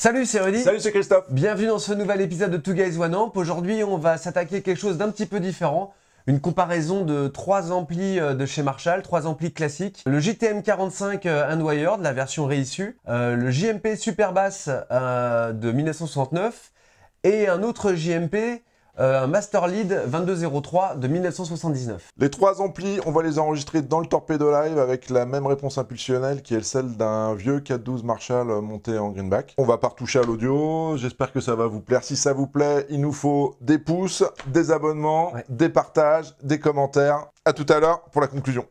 Salut, c'est Rudy. Salut, c'est Christophe. Bienvenue dans ce nouvel épisode de Two Guys One Amp. Aujourd'hui, on va s'attaquer à quelque chose d'un petit peu différent. Une comparaison de 3 amplis de chez Marshall, 3 amplis classiques. Le JTM 45 Handwired, la version réissue. Le JMP Superbass de 1969. Et un autre JMP, un Master Lead 2203 de 1979. Les 3 amplis, on va les enregistrer dans le Torpedo Live avec la même réponse impulsionnelle qui est celle d'un vieux 412 Marshall monté en greenback. On va pas retoucher à l'audio, j'espère que ça va vous plaire. Si ça vous plaît, il nous faut des pouces, des abonnements, des partages, des commentaires. À tout à l'heure pour la conclusion.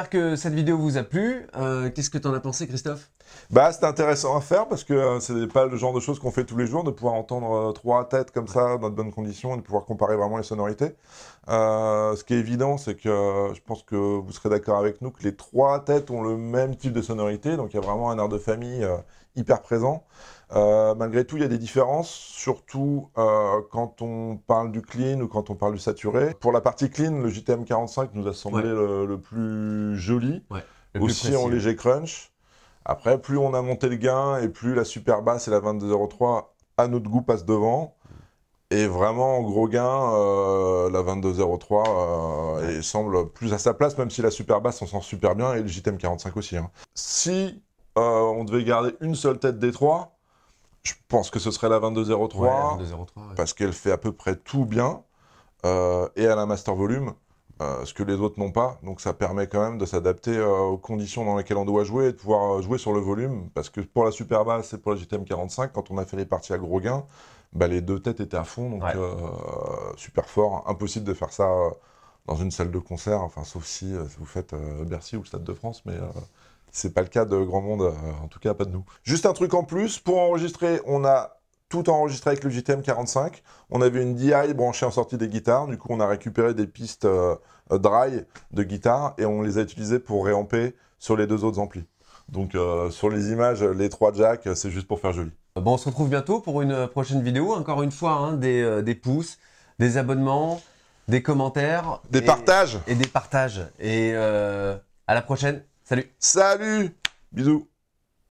j'espère que cette vidéo vous a plu. Qu'est-ce que tu en as pensé, Christophe? Bah, c'était intéressant à faire parce que c'est pas le genre de choses qu'on fait tous les jours, de pouvoir entendre 3 têtes comme ça dans de bonnes conditions et de pouvoir comparer vraiment les sonorités. Ce qui est évident, c'est que je pense que vous serez d'accord avec nous que les 3 têtes ont le même type de sonorité, donc il y a vraiment un air de famille hyper présent. Malgré tout, il y a des différences, surtout quand on parle du clean ou quand on parle du saturé. Pour la partie clean, le JTM 45 nous a semblé le plus joli, aussi en léger crunch. Après, plus on a monté le gain et plus la super basse et la 2203 à notre goût passent devant. Et vraiment, en gros gain, la 2203 semble plus à sa place, même si la super basse on sent super bien et le JTM 45 aussi. Hein. Si on devait garder une seule tête des 3, je pense que ce serait la 2203, parce qu'elle fait à peu près tout bien et elle a un master volume. Ce que les autres n'ont pas, donc ça permet quand même de s'adapter aux conditions dans lesquelles on doit jouer et de pouvoir jouer sur le volume, parce que pour la super basse et pour la JTM 45, quand on a fait les parties à gros gain, bah, les 2 têtes étaient à fond, donc super fort, impossible de faire ça dans une salle de concert, enfin sauf si vous faites Bercy ou le Stade de France, mais c'est pas le cas de grand monde, en tout cas pas de nous. Juste un truc en plus, pour enregistrer, on a tout enregistré avec le JTM 45. On avait une DI branchée en sortie des guitares. Du coup, on a récupéré des pistes dry de guitare et on les a utilisées pour réamper sur les 2 autres amplis. Donc, sur les images, les 3 jacks, c'est juste pour faire joli. Bon, on se retrouve bientôt pour une prochaine vidéo. Encore une fois, hein, des pouces, des abonnements, des commentaires. Des partages. Et des partages. Et à la prochaine. Salut. Salut. Bisous.